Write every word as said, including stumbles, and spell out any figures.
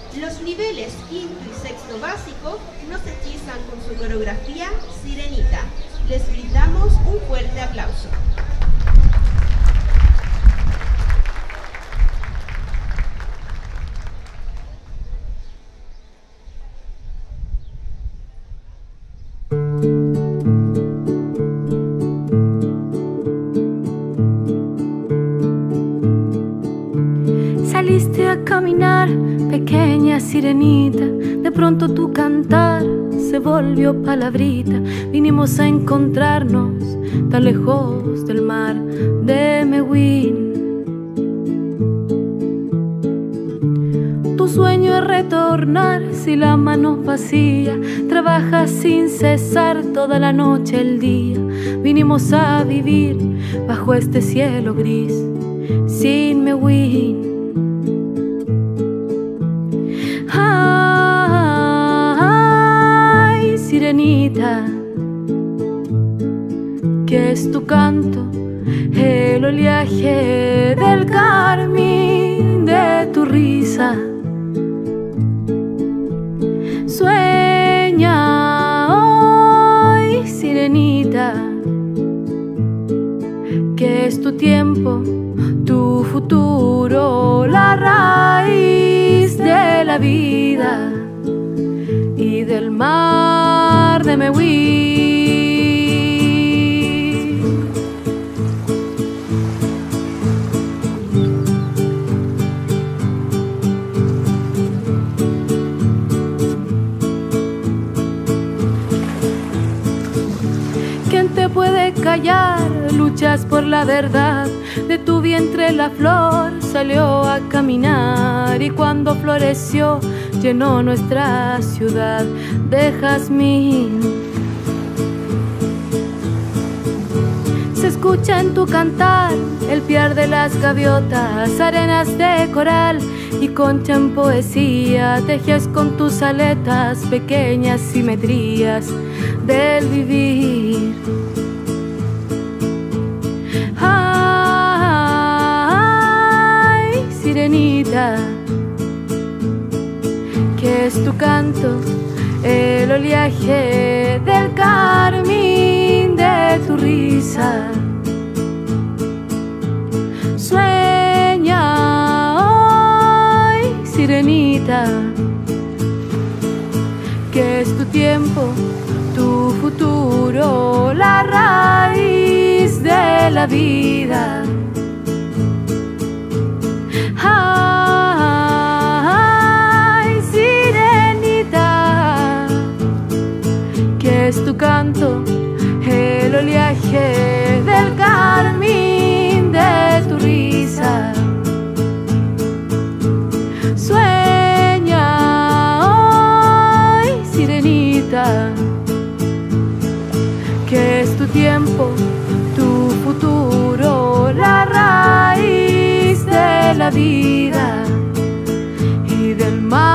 Los niveles quinto y sexto básico nos hechizan con su coreografía Sirenita. Les brindamos un fuerte aplauso. Saliste a caminar, pequeña sirenita, de pronto tu cantar se volvió palabrita. Vinimos a encontrarnos tan lejos del mar de Mewin. Tu sueño es retornar si la mano vacía, trabajas sin cesar toda la noche, el día. Vinimos a vivir bajo este cielo gris, sin Mewin. Ay, sirenita, que es tu canto, el oleaje del carmín de tu risa. Sueña hoy, sirenita, que es tu tiempo, tu futuro, la raíz de la vida y del mar de Mewin. ¿Quién te puede callar? Luchas por la verdad. De tu vientre la flor salió a caminar, y cuando floreció llenó nuestra ciudad de jazmín. Se escucha en tu cantar el piar de las gaviotas, arenas de coral y concha en poesía. Tejes con tus aletas pequeñas simetrías del vivir. Ay, sirenita, que es tu canto, el oleaje del carmín de tu risa. Sueña hoy, sirenita, que es tu tiempo, tu futuro, la raíz de la vida. Ay, sirenita, que es tu canto, el oleaje del carmín de tu risa. Sueña hoy, sirenita, que es tu tiempo, tu futuro, la raíz de la vida y del mar.